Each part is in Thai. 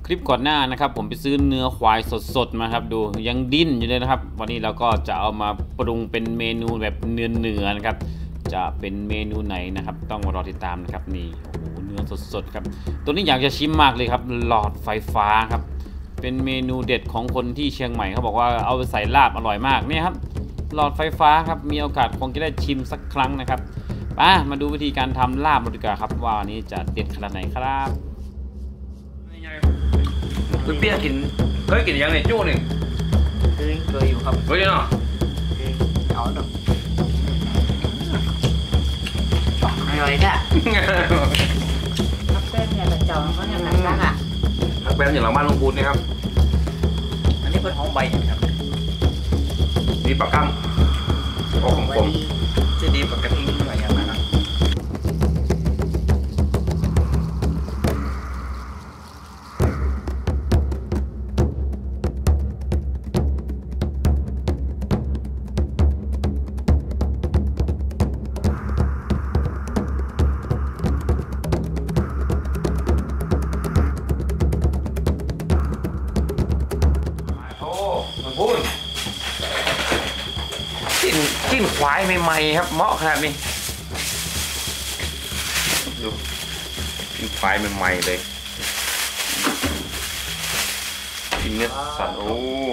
คลิปก่อนหน้านะครับผมไปซื้อเนื้อควายสดๆมาครับดูยังดิ้นอยู่เลยนะครับวันนี้เราก็จะเอามาปรุงเป็นเมนูแบบเนื้อนะครับจะเป็นเมนูไหนนะครับต้องมารอติดตามนะครับนี่โอ้โหเนื้อสดๆครับตัวนี้อยากจะชิมมากเลยครับหลอดไฟฟ้าครับเป็นเมนูเด็ดของคนที่เชียงใหม่เขาบอกว่าเอาไปใส่ลาบอร่อยมากเนี่ยครับหลอดไฟฟ้าครับมีโอกาสคงจะได้ชิมสักครั้งนะครับมาดูวิธีการทำลาบดีกว่าครับว่านี้จะเด็ดขนาดไหนครับคุณเปี้ยกินเคยกินยังไงจู้นี่เคยอยู่ครับเคยเนาะเอาหน่อยอร่อยจ้ะทับแป้งเนี่ยกระจองเขาเนี่ยหนักจังอ่ะทับแป้งอย่างหลังบ้านลุงพูนนี่ครับอันนี้เป็นหอมใบครับนี่ปลากั้งออกขมจะดีปกติหน่อยอย่างนั้นนะจิ้นควายใหม่ๆครับเหมาะขนาดนี้ดูจิ้นควายใหม่ๆเลยจิ้นเนื้อสัตว์โอ้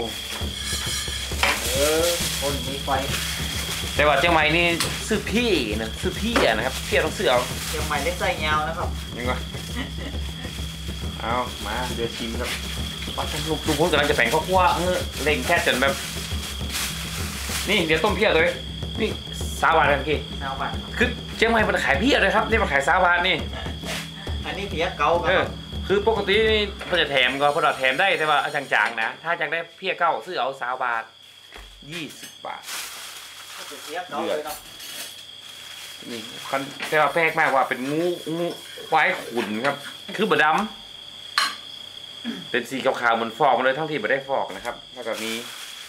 คนมีไฟแต่ว่าเจ้าใหม่นี่ซื้อพี่นะซื้อพี่นะครับพี่ต้องซื้อเอาเชียงใหม่ได้ใส่เงานะครับยังไงเอามาเดี๋ยวชิมครับปัดลูกพูดกำลังจะแบ่งข้าวคั่วเล็งแค่จนแบบนี่เดี๋ยวต้มเพี้ยเลยนี่30 บาทกันกี่ 30 บาทคือเชียงใหม่มันขายเพี้ยเลยครับนี่มันขาย30 บาทนี่อันนี้เพี้ยเก่าครับคือปกตินี่มันจะแถมก็พอเราแถมได้แต่ว่าจางๆนะถ้าจางได้เพี้ยเก่าซื้อเอา30 บาท20 บาทเพี้ยเก่าเลยเนาะนี่คันแต่ว่าแปลกมากว่าเป็นงูควายขุนครับคือบดำเป็นสีขาวๆเหมือนฟอกมาเลยทั้งที่ไม่ได้ฟอกนะครับแล้วก็มี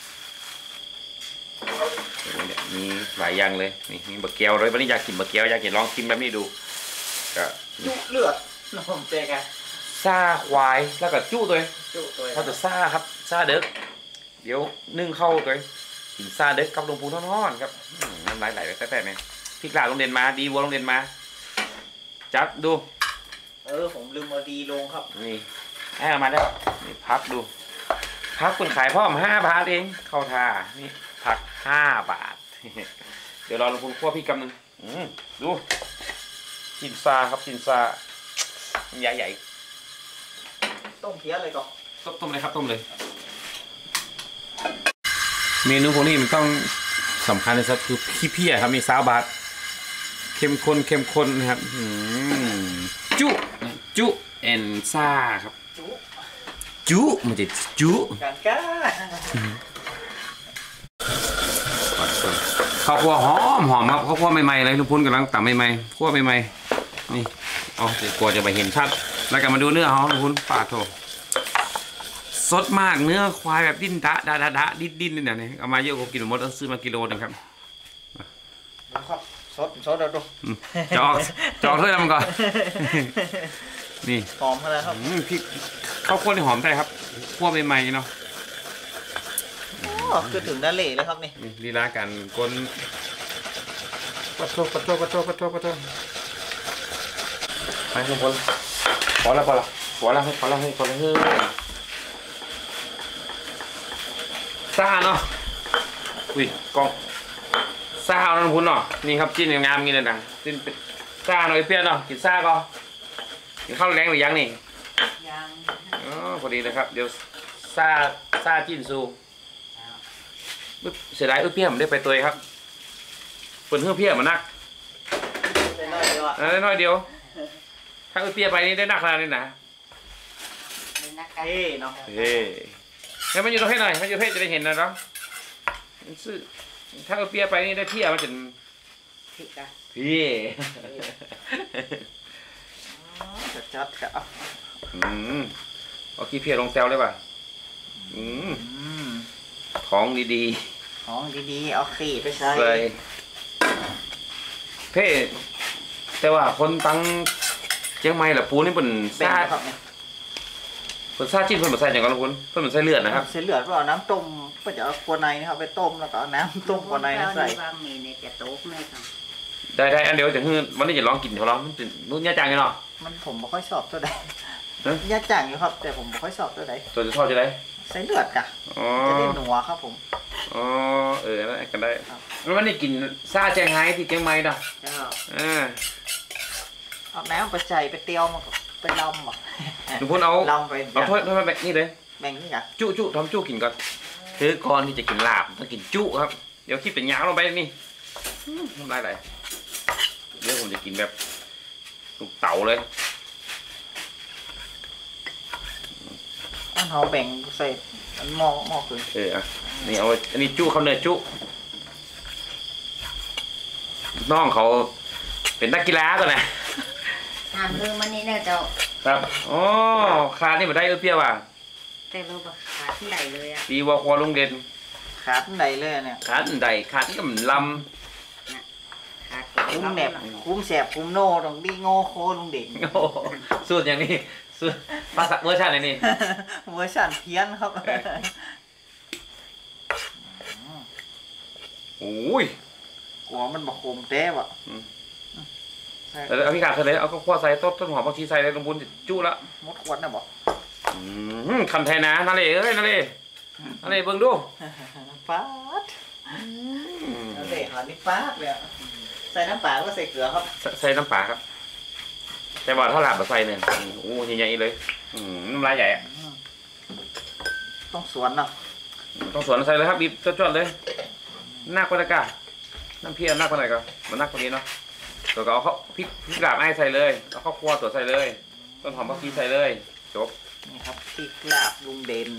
หลายอย่างเลยนี่มีบะเกียวเลยวันนี้อยากกินบะเกียวอยากกินลองชิมแบบนี้ดูก็จุเลือดน้ำเจ๊กันซาควายแล้วก็จุตัวเขาจะซาครับซาเด็กเดี๋ยวนึ่งเข้าตัวกินซาเด็กกับลงปูทอดๆครับน้ำลายไหลไปแต่ไหมพริกลาลงเด่นมาดีวัวลงเด่นมาจัดดูผมลืมเอาดีลงครับนี่ให้เอามาได้นี่พักดูพักคุณขายพ่อม5 บาทเองเข้าท่านี่ผัก5 บาทเดี๋ยวรอลงทุนคั่วพี่กำนึงดูจินซาครับจินซาใหญ่ต้มเพี้ยเลยก่อนต้มเลยครับต้มเลยเมนูพวกนี้มันต้องสำคัญเลยครับคือเพี้ยครับมี30 บาทเข้มข้นนะครับจุแอนซ่าครับจุมันจะจุกันก้าข้าวคั่วหอมครับข้าวคั่วใหม่ๆเลยลุงพุนกำลังตำใหม่ๆคั่วใหม่ๆนี่เอากลัวจะไปเห็นชัดแล้วกันมาดูเนื้อเขาลุงพุนปาดโถสดมากเนื้อควายแบบดิ้นดิ้นเนี่ยเอามาเยอะกว่ากินหมดต้องซื้อมากิโลนึงครับนะครับสดเดี๋ยวดูจอกเลยมันก่อนนี่หอมอะไรครับพี่ข้าวคั่วนี่หอมได้ครับคั่วใหม่ๆเนาะคือถึงนั่นเลยเลยครับนี่ลีลากันคนปัดโทไปทุกคนพอแล้วซ่าเนาะอุ้ยกองซ่าเอาน้ำพุนเนาะนี่ครับจิ้นงามงี้เลยนะจิ้นเป็นซ่าหน่อยเพี้ยนเนาะกินซ่าก็กินข้าวแรงหรือยังนี่ยังพอดีเลยครับเดี๋ยวซ่าจิ้นซูเสียดายเพี้ยมได้ไปตัวครับเปิดเพื่อเพี้ยมานักได้น้อยเดียวถ้าเพี้ยไปนี่ได้นักขนาดนี้นะเนาะให้มันอยู่ตรงให้หน่อยมันอยู่เพศจะได้เห็นนะเนาะซื้อถ้าเพี้ยไปนี่ได้เพี้ยมันจะพี่จัดครับเอาขี้เพี้ยลงแซวเลยป่ะของดีเอาขี้ไปใส่เพ่แต่ว่าคนตั้งเชียงใหม่ละปูนี่เป็นซ่ารสชาติจิ้มเพิ่นเหมือนใส่อย่างกันลุงพลเพิ่นเหมือนใส่เลือดนะครับเส้นเลือดก็เอาน้ำต้มก็จะเอากัวในนะครับไปต้มแล้วก็เอาน้ำต้มกัวในนะใส่บางมีในจะโต๊ะไม่ค่ะได้อันเดียวจะวันนี้จะลองกินเขาลองมันนุ่นยาจังไงเนาะมันผมไม่ค่อยชอบเท่าใดฮะยาจ่างอยู่ครับ แต่ผมไม่ค่อยชอบเท่าใดตัวจะทอดจะได้ใส่เลือดกะอ๋อจะได้หนัวครับผมอ๋อแล้วกันได้แล้ววันนี้กินซาแจงไฮ้ที่เชียงใหม่เนาะเจ้าอ่าเอาน้ำไปใส่ไปเตียวมันก็ไปลำอ่ะลุงพลเอาลำไปเอาถ้วยมาแบบนี้เลยแบ่งนี่กะจุทำจุกินก่อนคือก่อนที่จะกินลาบต้องกินจุครับเดี๋ยวคิดเป็นยาวลงไปนี่ทำได้ไรเดี๋ยวผมจะกินแบบลูกเต๋าเลยอันเขาแบ่งใส่อันหม้อคืออ่ะนี่เอาอันนี้จุเขาเนื้อจุน้องเขาเป็นนักกีฬาก่อนนะทำเรื่องมันนี่เนี่ยเจ้าครับอ๋อคานี่มาได้เปรี้ยวว่ะแต่เราแบบขาที่ไหนเลยอ่ะดีว่าควาลุงเด่นขาดใดเลยเนี่ยขาใดขาที่ก็มันลขาดคุ้มแหนบคุ้มแสบคุ้มโน่ตรงดีโง่โคลุงเด็กำโอ้โหสูตรอย่างนี้สูตรภาษาเวอร์ชันไหนนี่เวอร์ชันเพี้ยนครับโอ้ยกลัวมันบอกคมเต้บอ่ะเอาพี่ขาดใส่เลยเอาข้าวคั่วใส่ต้นหอมบางทีใส่เลยลงบุญจุละมดขวดนะบอกคำไทยนะนาเลเอ้ยนาเลเบิ่งดูป๊าดเอาเด็กหานี่ป๊าดเลยอะใส่น้ำปลาก็ใส่เกลือครับใส่น้ำปลาครับ แต่ว่าถ้าหลาบมาใส่เนี่ยโอ้ใหญ่ๆเลยน้ำลายใหญ่ต้องสวนเนาะต้องสวนใส่เลยครับบีบจวดๆเลยนักกว่าตะกาน้ำเพี้ยนักกว่าไหนก็มันนักกว่านี้เนาะตัวก็เอาเขาพริกลาบไอ้ใส่เลยเอาข้าวคั่วตัวใส่เลยต้นหอมผักชีใส่เลยจบนี่ครับพริกลาบลุงเด่น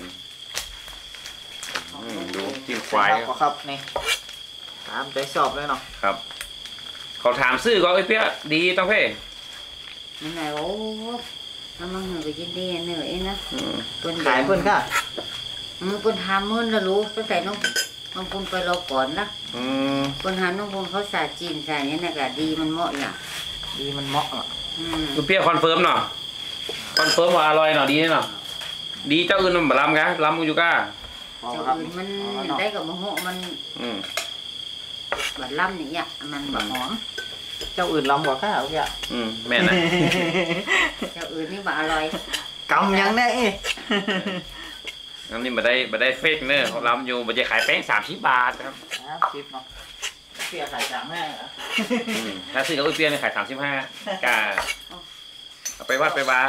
ดูจิ้มควายใส่ครับนี่ตามใจชอบเลยเนาะครับ เขาถามซื้อก็เอ้ยเปี้ยดีต้องเพ่นี่ไงโอ้แล้วมันเหนื่อยกินดีเหนื่อยนะคนขายเพื่อนค่ะมือคนทำมือนะรู้ตั้งแต่น้องคุณไปรอก่อนนะคนหาน้องคุณเขาสาจีนสาเนี่ยนะกะดีมันเหมาะอย่างดีมันเหมาะอ่ะคือเปี้ยคอนเฟิร์มเนาะคอนเฟิร์มว่าอร่อยเนาะดีเนาะดีเจ้าอื่นมันบะลำกะลำกูอยู่ก้าพอเจ้าครับอื่นมันได้กับมะฮุมันแบบล่ำเนี่ยมันแบบหอมเจ้าอื่นลำกว่าข้าวเนี่ยแม่นนะเจ้าอื่นนี่แบบอร่อยกำยังแน่อันนี้มาได้เฟกเนอร์เขาลำอยู่มันจะขายแป้ง30 บาทครับชิปเนาะเสียขายจากแม่เหรอถ้าซื้อกับอุ้ยเปี้ยเนี่ยขาย35กาเอาไปวัดไปวา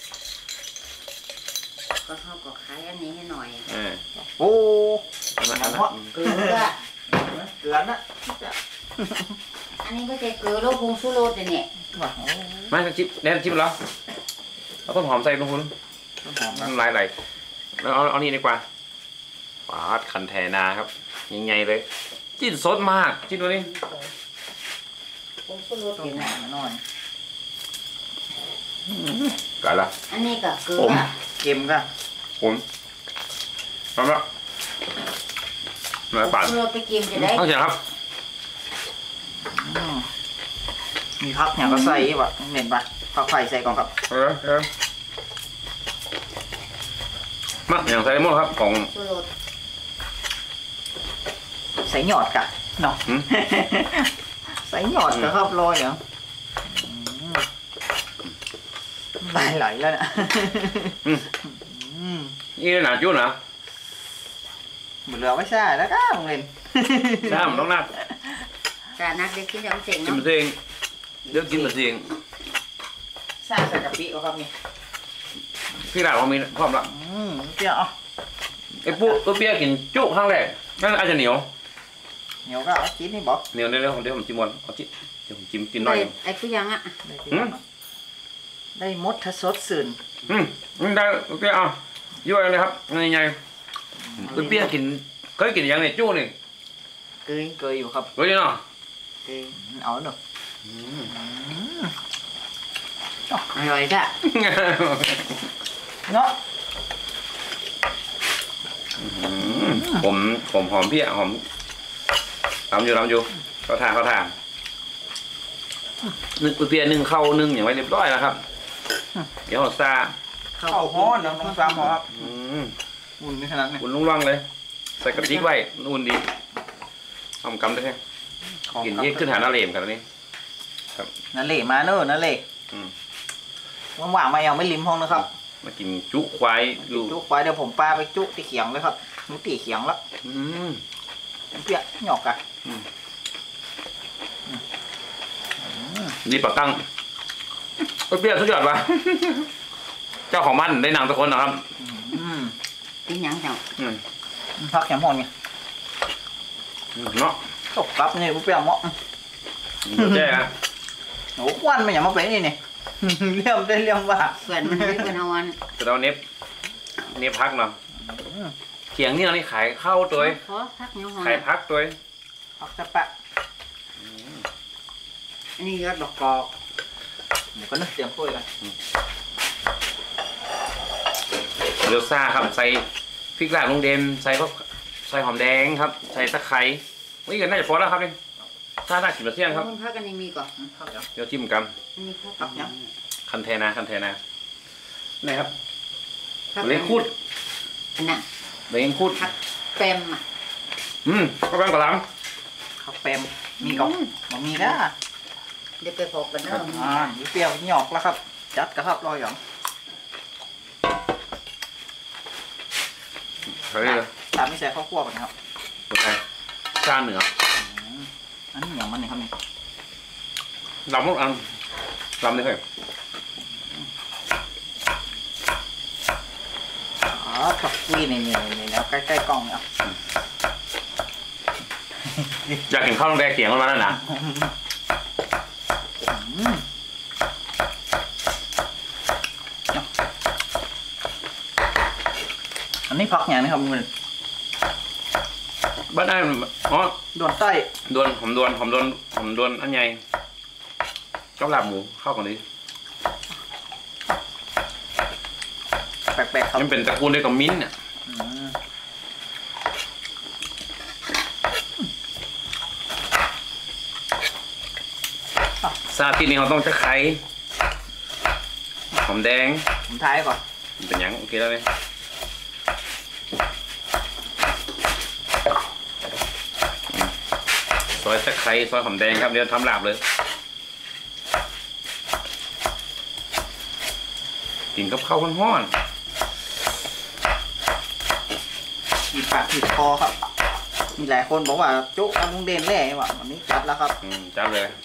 ก็เท่ากับขายอันนี้ให้หน่อยโอ้อันนั้นเหมาะเกลือเกลือนะอันนี้ก็จะเกลือโลกงชูโรสเนี่ยว้าวมาชิปแน่นชิปเหรอเอาต้นหอมใส่ลงคุณต้นหอมนะน้ำลายไหลแล้วเอานี่ดีกว่าปาดคันแทนาครับยังไงเลยจิ้นสดมากจิ้นตัวนี้งชูโรสต้นเนี่ยหอมหน่อยกันละอันนี้ก็เกลือเค็มก็ผมพร้อมแล้วมาปั่นชูโรสไปกินจะได้เข้าใจครับมีพักอย่างก็ใส่ป่ะเหม็นป่ะผักไผ่ใส่ก่อนครับมาอย่างใส่หมดครับของชูโรสใส่หยอดกะเนาะใส่หยอดกะครับลอยเหรอไหลแล้วเนี่ยนี่หนาจุ้นเหรอเหลือไม่ใช่แล้วก็โรงเรียนน้ำต้องนัดจานักเด็กกินจำเสียงกินเนาะมาเองเดี๋ยวกินมาเองใส่ใส่กะปิก็ครับนี่พี่หลานเขามีพร้อมละเปรี้ยวไอ้ปุ๊ตัวเปี้ยกินจุครั้งแรกนั่นอาจจะเหนียวเหนียวก็เอาชิ้นนี่บอกเหนียวเดี๋ยวผมจิ้มวันเอาจิ้มเดี๋ยวผมจิ้มกินหน่อยไอ้ผู้ยังอ่ะได้มดทศสื่นได้ตัวเปี้ยเอายั่วเลยครับยังไงตัวเปี้ยกินเคยกินยังไงจุนี่เกยเกยอยู่ครับเคยเนาะเกยเอาหน่อยอร่อยจ้ะเนาะผมหอมเปี้ยหอมทำอยู่เขาทานนึ่งเปียนึ่งเข้านึ่งอย่างไว้เรียบร้อยแล้วครับเดี๋ยวเราซาเข้าฮ้อนน้องซ้ำครับ อุ่นในขนาดนี้อุ่นลุ่งๆเลย ใส่กระติกไว้อุ่นดีทำกำได้ไหมกินที่ขึ้นหาหน้าเหลมกันนี้ครับนั่นเละมาเนอะนั่นเละว่างๆมายังไม่ริมห้องนะครับมากินจุควายดูจุกไปเดี๋ยวผมปลาไปจุที่เขียงเลยครับนุตีเขียงแล้วเปียกหยอกกันนี่ปลาตั้งเปรี้ยวสุดยอดวะเจ้าของมันได้นางตะคนนะครับกินหยังเจ้าพักแคมป์ห้องไงเนาะตกกลับนี่เปรี้ยวเหมาะแจ้ฮะโอ้ควันมันอย่ามาเป็นนี่นี่ เลี่ยมได้เลี่ยมว่าเพื่อนมันไม่เป็นเอาวันจะเอาเน็บพักเนาะเขียงนี่เรานี่ขายข้าวตัวขอพักยังหอนขายพักตัวพักจะปะอันนี้ยอดดอกกอกเดี๋ยวก็นึกเตรียมถ้วยกันเลือซ่าครับใส่พริกลาบลุงเดมใส่พวกใส่หอมแดงครับใส่ตะไคร้นี่ก็น่าจะพอแล้วครับนี่ถ้าน่ากินมาเที่ยงครับพักกันนี่มีก่อนพักยังเดี๋ยวจิ้มกันอันนี้พักพักยังคันเทนานี่ครับพักเล้งคูดอันน่ะเล้งคูดพักเต็มอ่ะก็แป้งกระหล่ข้าวแปมมีก่อนมันมีนะเดี๋ยวไปพบกันเนาะเปรี้ยวหยอกแล้วครับ จัดกระทับรอยหยองำเฮ้ยตามไม่ใส่ข้าวคั่วก่อนนะครับโอเคชาเหนืออันนี้อย่างมันนี่ครับนี่ลำมุกอันลำนี่เฮ้ยขับวีนี่แล้วใกล้ๆกล้องเนี่ยอยากกินข้าวแดงเขียงกันมาแล้วนะอันนี้ผักอย่างนี้ครับมันบ้านได้อ๋อด่วนใต้หอมดวนอันใหญ่เจ้าหลับหมูเข้ากันดิแปลกๆครับมันเป็นตระกูลเดียวกับมิ้นท์เนี่ยซาตินี่เราต้องจะไข่หอมแดงผมทายก่อนเป็นยังโอเคแล้วไหมซอยตะไคร้ซอยหอมแดงครับเดี๋ยวทำลาบเลยกินกับข้าวร้อนขีดปากขีดคอครับ มีหลายคนบอกว่าจุ๊กลุงเด่นแร่ว่ะวันนี้จัดแล้วครับจับเลย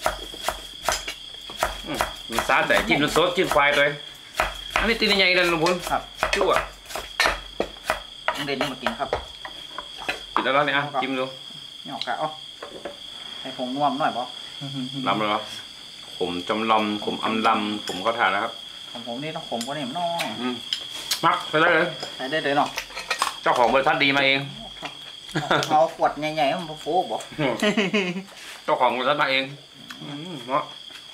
มีซาแต่จิ้มน้ำซดจิ้มไฟเลยอันนี้ตีนใหญ่เลยลุงพลครับจุ๊อ่ะลุงเด่นนี่มากินครับกินแล้วเนี่ยจิ้มดูหยอกกะอ๋อให้ผงนวมหน่อยบอกลำเลยเหรอขมจำลำขมอำลำขมเข้าทานแล้วครับของผมนี่ต้องขมกว่านี้มันน้อยมักไปได้เลยใช้ได้เลยเนาะเจ้าของบริษัทดีมาเองเอาขวดใหญ่ๆมันโฟบอกเจ้าของบริษัทมาเองเนาะ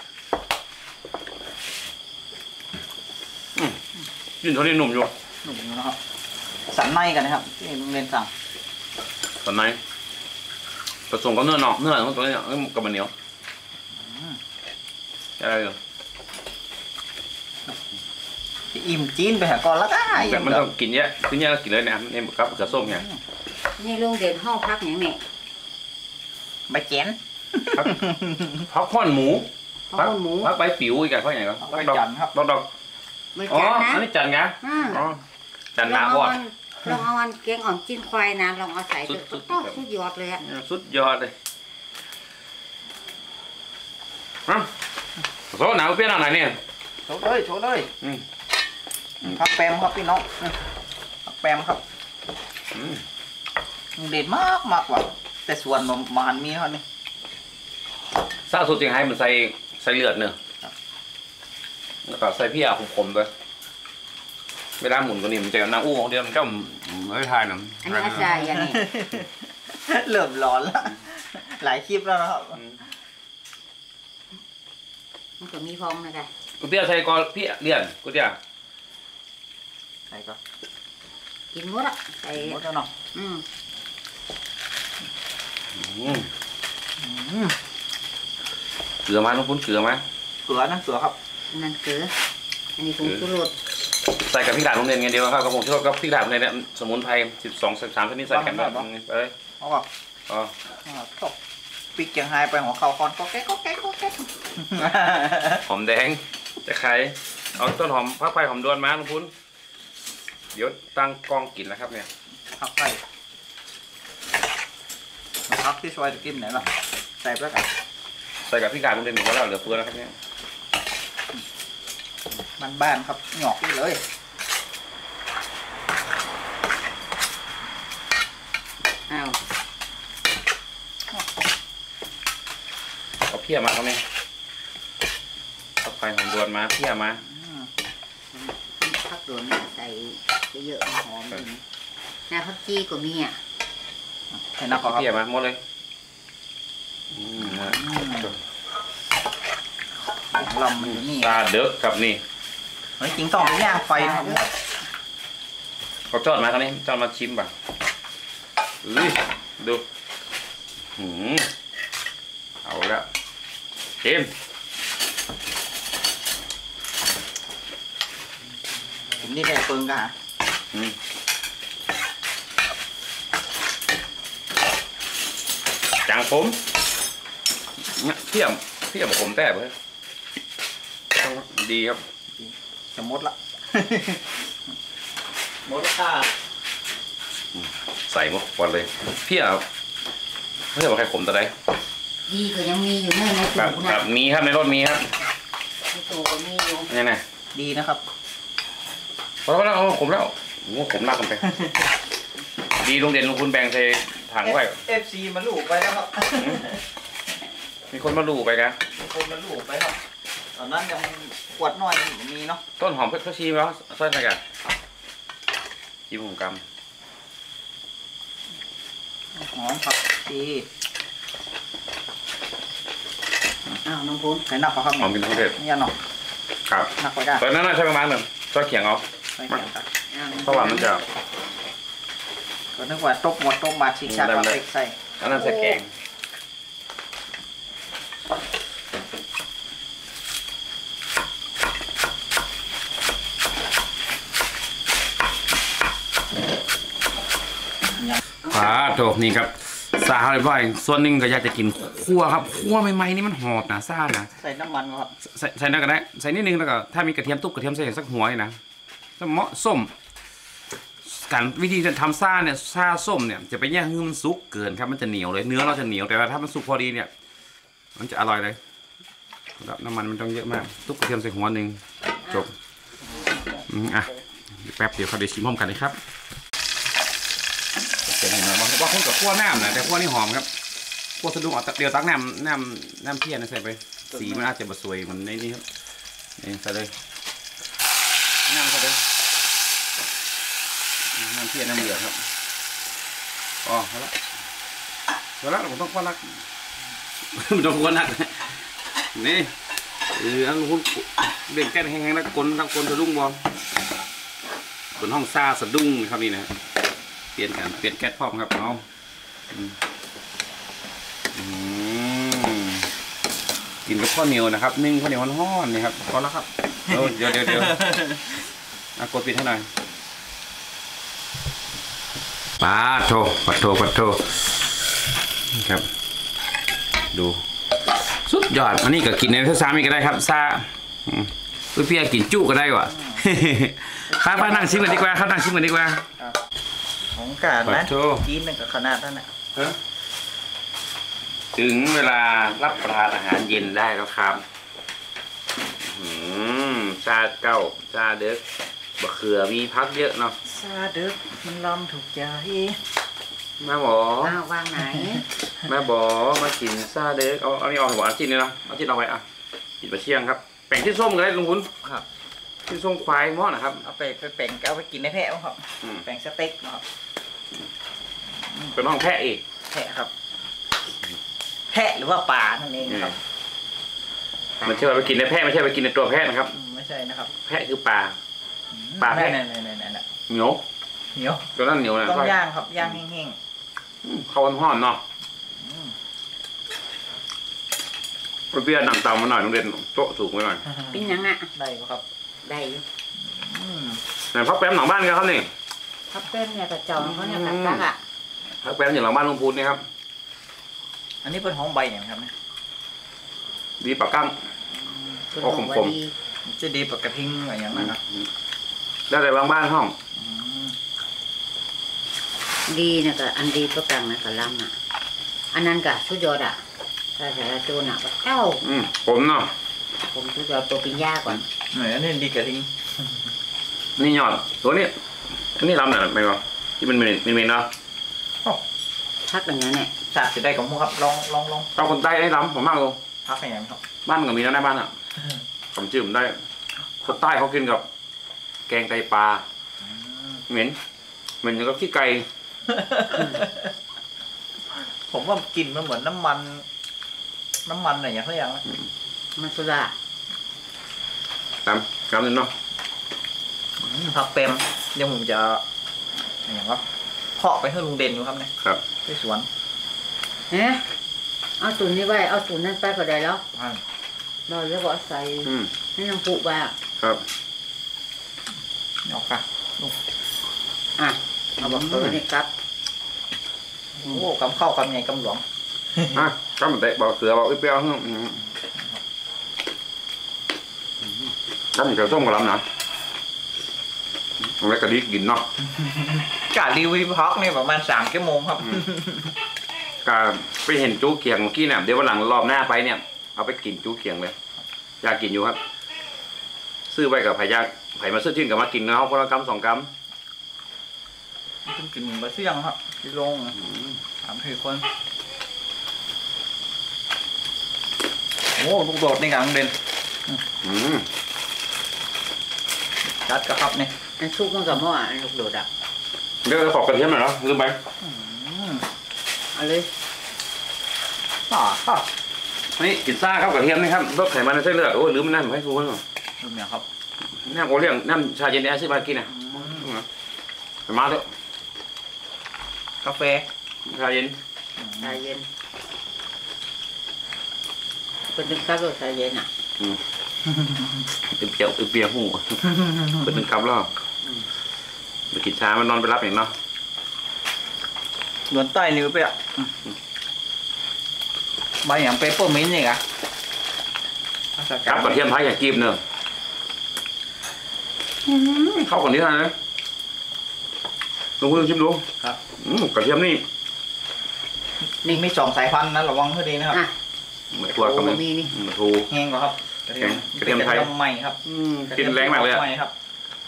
ยินเท่านี้หนุ่มอยู่หนุ่มอยู่นะครับ สันในกันนะครับที่ลุงเด่นสั่งตอนไหนผสมกับเนื้อหนอกเนื้อของตัวนี้กับมันเหนียวอะไรอยู่อิ่มจีนไปหาก่อนแล้วก็แต่มันต้องกินเยอะกินเยอะกินเลยเนี่ยนี่กับกระส้มเนี่ยนี่ลุงเด่นห้องพักอย่างนี้ใบเจนพักข้อนหมูพักหมูพักใบปิ๋วอีกอะเขาอย่างไรใบจันครับดอกไม่อ๋อจัดนะอันนี้จันไงอ๋อจันนาอดลองเอาวันเกี๊ยงอ่อมจิ้นควายนะลองเอาใส่ด้วยสุดยอดเลยอ่ะสุดยอดเลยโซ่หนาวเปรี้ยวหน่อยเนี่ยโชว์เลยผักแปมครับพี่น้องผักแปมครับเด็ดมากว่ะแต่ส่วนมันมีเท่านี้ซาสุดจริงให้มันใส่เลือดเนอะแล้วก็ใส่พี่อาขมๆด้วยเวลาหมุนตัวนี้มันจะน้ำอู้ของเดียวมันก็ไม่ทายหนังอันนี้อาจารย์อย่างนี้เริ่มร้อนแล้วหลายคลิปแล้วนะครับมันก็มีพองนะกันกูเตี้ยใส่ก่อนพี่เลี่ยนกูเตี้ยใส่ก็กินหมดอ่ะใส่หมดแล้วเนาะเกลือมาลุงพุ้นเกลือมาเกลือนะเกลือครับนั่นเกลืออันนี้ผงชูรสใส่กับพริกด่างลงเด่นไงเดียวครับกับผมชอบกับพริกด่างเลยเนี่ยสมุนไพร12-13ชนิดใส่กันแบบนี้ไปเลยเอาเปล่าอ๋อตกปีกเกียงไฮไปหัวเข่าคอนก็แก๊กก็แก๊กก็แก๊กหอมแดงจะไข่เอาต้นหอมพักไฟหอมดวนมาลุงพุนเดี๋ยวตั้งกล้องกินแล้วครับเนี่ยพักไปพักที่ช่วยจะกินไหนล่ะใส่ไปแล้วกันใส่กับพริกด่างลงเด่นหนึ่งแล้วเหลือเฟือแล้วครับเนี่ยบ้านๆครับหยอกนี่เลยอ้าวเอาเพี้ยมาเขาเนี่ยพักไฟหอมดวนมาเพี้ยมาผักโดนใส่เยอะๆหอมดีนะผักจีก็มีอ่ะเห็นนะครัเพี้ยมาหมดเลยลำมันอยู่นี่ตาเด็กกับนี่เฮ้ยจริงต้องไปย่างไฟนะครับเขาจอดมาครับนี่จอดมาชิมป่ะดูเอาละเต็มผมนี่ได้เปิงกันฮะจังผมเนี่ยเพี้ยผมแต่เลยดีครับจะมดละ มดค่ะใส่หมดวันเลยเพี้ยไม่ใช่ว่าใครขมแต่ใดดีก็ยังมีอยู่ในตู้แบบนะมีครับในรถมีครับในตู้ก็มีอยู่นี่ไงดีนะครับพอแล้วเอาขมแล้วโอ้ขมลากกันไป ดีโรงเรียนลงทุนแบ่งใส่ถังไว้ FC มาลูกไปแล้วครับมีคนมาลูไปกันมีคนมาลูกไปครับตอนนั้นยังขวดน้อยมีเนาะต้นหอมเพชรชีมแล้วใส่ใส่กันจิ้มหงกหอมครับดีอ้าวน้องพุนใส่หนักกว่าครับำหอมกินทั้งเทศนี่เนาะครับหนักกว่าได้ตอนนั้นน่าใช้ประมาณหนึ่งซอสเขียงเอาใส่เขียงครับอ้าวน้องเพราะว่ามันจะก็นึกว่าตกหมดตกบาดชิกชักก็ใส่อันนั้นใส่แกงโถนี่ครับซาเรียบร้อยส่วนหนึ่งก็อยากจะกินคั่วครับคั่วใหม่ๆนี่มันหอมนะซ่านะใส่น้ำมันครับใส่นั่นก็ได้ใส่นิดนึงแล้วก็ถ้ามีกระเทียมตุ๊บกระเทียมใส่สักหัวนี่นะจะเหมาะส้มการวิธีจะทำซ่าเนี่ยซ่าส้มเนี่ยจะไปแย่งให้มันสุกเกินครับมันจะเหนียวเลยเนื้อเราจะเหนียวแต่ว่าถ้ามันสุกพอดีเนี่ยมันจะอร่อยเลยแล้วน้ำมันมันต้องเยอะมากตุ๊บกระเทียมใส่หัวหนึ่งจบอ่ะแป๊บเดียวเขาได้ชิมพร้อมกันเลยครับเดี๋ยวเห็นไหมว่าคนกับคั่วน้ำนะแต่คั่วนี่หอมครับคั่วสะดุ้งเอาเดี๋ยวตักน้ำเพี้ยนใส่ไปสีมันอาจจะบะสวยเหมือนในนี้ครับนี่ใส่เลยน้ำใส่เลยน้ำเพี้ยนน้ำเหลืองครับอ๋อเอาละผมต้องคั่วนัก มันต้องคั่วนักนี่อันคุณเด็กแก้แห้งๆแล้วกลทั้งกลสะดุ้งบอลกลห้องซ่าสะดุ้งครับนี่นะเปลี่ยนแก๊สพร้อมครับเอากินกับข้าวเหนียวนะครับนึ่งข้าวเหนียวร้อนๆนี่ครับพอแล้วครับเดี๋ยวกดปิดให้หน่อยปาโถครับดูสุดยอดอันนี้ก็กินในท่าซามีก็ได้ครับซาเพี่กินจุก็ได้ว่ะป้านั่งชิมกันดีกว่าครับนั่งชิมกันดีกว่าของการนะกินนั่นก็ขนาดนั้นนะถึงเวลารับประทานอาหารเย็นได้แล้วครับซาเก้าซาเด็กบะเขือมีพักเยอะเนาะซาเด็กมันลำถูกใจมาบออ้าววางไหนมาบอมากินซาเด็กเอานี่ออกหัวอาทิตย์นี่เนาะอาทิตย์เอาไว้อ่ะกินบะเชียงครับแป้งที่ส้มก็ได้ลุงคุณครับที่ส้มควายม้อนะครับเอาไปแป้งเอาไปกินในแพะครับแป้งสเต็กนะครับเป็นห้องแพะอีกแพะครับแพะหรือว่าปลานั่นเองครับมันใช่ว่าไปกินในแพะไม่ใช่ไปกินในตัวแพะนะครับไม่ใช่นะครับแพะคือปลาแพะเหนียวตัวนั้นเหนียวนะต้องย่างครับย่างแห้งๆเขาห่อนเนาะเปรี้ยวหนังเตามาหน่อยต้องเรียนโต๊ะสูงไปหน่อยเป็นยังอ่ะได้ครับได้แต่พักแป๊มหลังบ้านกันครับนี่พับเป็นเนี่ยกระจองเขาเนี่ยกระตักอ่ะพักแป๊มอยู่หลังบ้านลุงพูนนี่ครับอันนี้เป็นห้องใบอย่างครับเนี่ยดีปากกั้งคุณโอ้บอกว่าผมดีจะดีปากกระทิงอะไรอย่างนั้นนะแล้วแต่บางบ้านห้องดีนะก็อันดีประกังนะกะลำอ่ะอันนั้นกะชุดยอดอ่ะถ้าแต่ละตัวน่ะก็เจ้าผมเนาะผมชุดยอดตัวปิญญาก่อนอันนี้ดีกระทิงนี่ยอดตัวนี้อันนี้ลำหน่อยไหมวะที่มันเมนเนาะพักอย่างนี้เนี่ยจัดจะได้กับมูครับลองต้องคนใต้ได้ลำผมมากเลยพักอย่างนี้ครับบ้านก็มีแล้วในบ้านอ่ะผมจืมได้คนใต้เขากินกับ แกงไตปลาเหม็นก็ขี้ไก่ผมว่ากินมันเหมือนน้ำมันอะไรอย่างเงี้ยมันสุราตามกำนึงเนาะผักเปมเดี๋ยวผมจะอย่างว่าเพาะไปให้ลุงเด่นอยู่ครับเนี่ยครับที่สวนเนี่ยเอาตุนนี้ไว้เอาตุนนั้นไปก็ได้แล้วเราเรียกว่าใส่ให้น้ำปุบะครับออกค่ะอ่ะเอาบอกตัวนี้ครับโอ้กำเข้ากำใหญ่กำหลวงก็มันเตะบอกเสือบอกเปรี้ยวก็มันจะส้มกับลำนะแล้วก็ดีกินเนาะกะรีวิวพักเนี่ยประมาณ3 ชั่วโมงครับการไปเห็นจูเขียงเมื่อกี้เนี่ยเดี๋ยววันหลังรอบหน้าไปเนี่ยเอาไปกินจูเขียงเลยอยากกินอยู่ครับ ซื้อไปกับไผ่ยากไผ่มาซื้อทิ้งกับมากินเนาะคนละกำ2 กำกินบะเสี่ยงครับที่ลง3-4 คนโอ้ลูกโดดนี่กับลุงเด่นจัดกระครับเนี่ยอันซุปมันกับหม้ออันลูกโดดอ่ะเดี๋ยวจะขอกระเทียมหน่อยเนาะลืมไปเอาเลยครับนี่กินซ่าครับกระเทียมนี่ครับลดไขมันในเส้นเลือดโอ้ยลืมนั่นให้คุณผู้ชมดูเนี่ยครับน้ำโอเลี้ยงน้ำชาเย็นแอร์ซื้อมากินนะไปมาเถอะกาแฟชาเย็นชาเย็นเป็นดึงคับรสชาเย็นอ่ะเปรี้ยวหูเป็น1 กำแล้วไปกินชามันนอนไปรับอย่างเนาะเหมือนใต้นิ้วไปอ่ะใบอย่างเปเปอร์มินต์นี่กะครับกระเทียมไทยอย่ากีบเนอะเข้าก่อนนี้นะลองคุณชิมดูครับกระเทียมนี่นี่มี2 สายพันธุ์นะระวังให้ดีนะครับอ่ะเหมือนตัวกับมันมีนี่เหมือนทูแห้งกว่าครับกระเทียมไทยใหม่ครับกินแรงมากเลยอะใหม่ครับ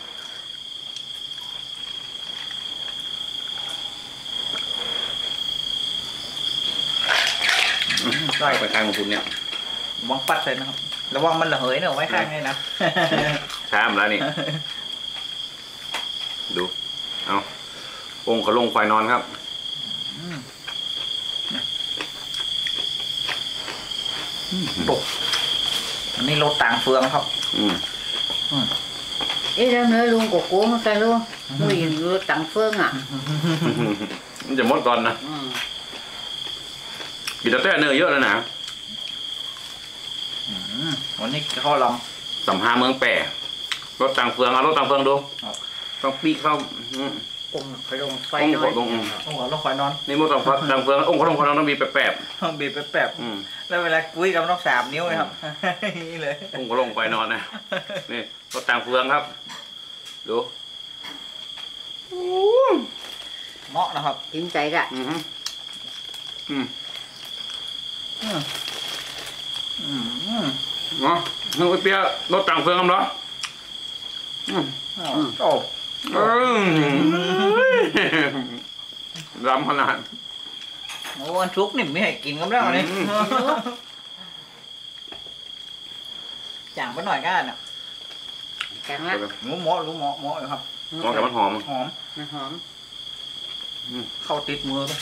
ได้ไปข้างของคุณเนี่ยระวังปัดเลยนะครับระวังมันระเหยเนี่ยเอาไว้ข้างนี่นะช้ามาแล้วนี่ดูเอาองค์เขาลงควายนอนครับอันนี้รถต่างเฟืองครับเอ๊ะแล้วเนื้อลุงโกโก้มันกันลุงลุงอยู่ตังเฟืองอ่ะมันจะหมดก่อนนะกินแต่เนื้อเยอะแล้วนะวันนี้เขาลองสัมภาเมืองแปรรถต่างเฟืองเอารถต่างเฟืองดูต้องปีกเข้าอมขลงไฟองค์น้อขยลงต้องหัวลงคอยนอนนี่รถต่างเฟืององค์ขลงต้องมีแปบบีบไปแป๊บแล้วเวลากุ้ยกับต้อง3 นิ้วเลยครับนี่เลยองค์ขลงควายนอนนะนี่รถต่างเฟืองครับดูเหมาะนะครับจิ้มใจละเนาะนึกไปเปียรถต่างเฟืองกันเหรอโอ้ล้ำขนาดโหอันชุกนี่ไม่ให้กินกันแล้วนี่จ่างไปหน่อยก็น่ะแข็งละรู้เหมาะอยู่ครับมองกับมันหอมหอมมันหอมเข้าติดมือเลย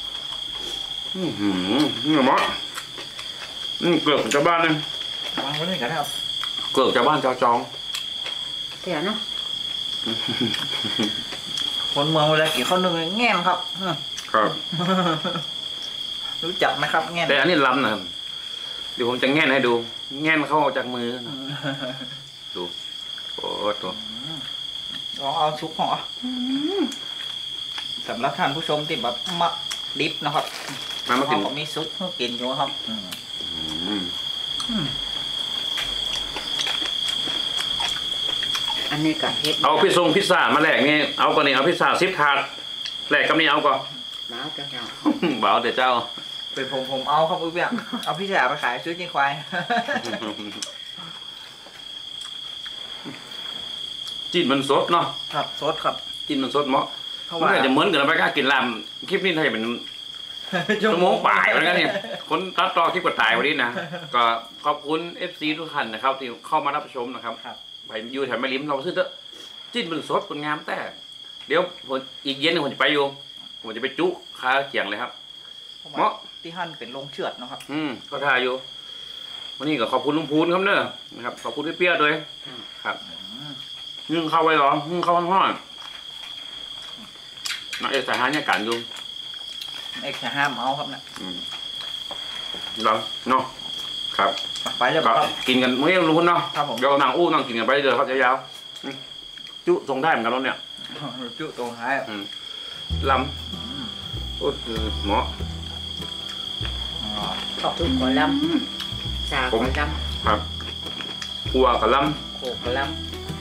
นี่หมอเกลือของชาวบ้านเลยวางไว้นี่กันนะครับเกลือชาวบ้านชาวจองเสียเนาะคนเมืองเวลากินข้าวนึ่งแง่มครับครับรู้จักไหมครับแง่มแต่อันนี้ล้ำนะครับเดี๋ยวผมจะแง่นให้ดู แง่นเข้าจากมือดูโอ้ตัวเอาซุปของสำหรับท่านผู้ชมที่แบบมักดิบนะครับมากินเขามีซุปให้กินอยู่ครับอันนี้กับเฮ็ดเอาพิซซ่ามาแลกนี่เอาก่อนนี่เอาพิซซ่า10 ถาดแลกกับนี่เอาก่อนน้าวเจ้าบ่าวเดี๋ยวเจ้าเป็นผมเอาครับอุ้ยเบี้ยเอาพี่จ๋าไปขายซื้อจิ้งควายจิ้นมันสดเนาะครับสดครับจิ้นมันสดเหมาะเพราะมันว่าอาจจะเหมือนกันไปก็กินลำคลิปนี้ถ้าจะเป็นชั่วโมงป่ายเหมือนกันเนี่ยคนตัดต่อคลิปกดตายวันนี้นะก็ขอบคุณ FC ทุกท่านนะครับที่เข้ามารับชมนะครับไปอยู่แถวแม่ริมเราซื้อเถอะจิ้นมันสดมันงามแต่เดี๋ยวผมอีกเย็นนึงผมจะไปอยู่ผมจะไปจุค้าเขียงเลยครับเหมาะที่หั่นเป็นลงเชือดนะครับก็ทาอยู่วันนี้ก็ขอบคุณลุงพูนครับเนอะนะครับขอบคุณพี่เปี้ยด้วยครับนึ่งเข้าไว้หรอนึ่งเข้าห้อนนักเอกสายหาเนี่ยกันอยู่เอกจะห้ามเอาครับนะลองเนาะครับไปเลยก็ครับกินกันมื้อลุงพูนเนาะครับผมเดี๋ยวนั่งอู้นั่งกินกันไปเลยครับยาวๆจุส่งได้เหมือนกันแล้วเนี่ยจุตรงท้ายลำโอ้หมอขอบคุณขอลำสาขอลครับหัวกับลโขกกระลำ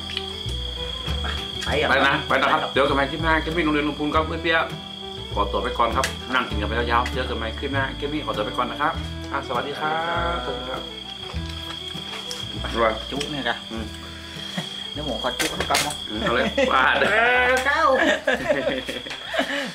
ไปำไปนะครับเดี๋ยวกันใหม่คลิปหน้าคลิปนี้โรงเรียนลุงพูนครับเพื่อนเปี้ยขอตัวไปก่อนครับนั่งกินกันไปยาวๆเจอกันใหม่คลิปหน้าคลิปนี้ขอตัวไปก่อนนะครับสวัสดีครับสวัสดีครับจุเนี่ยกันเดี๋ยวหมูขอจุให้กลับเนาะเอาเลยว่าำเก้า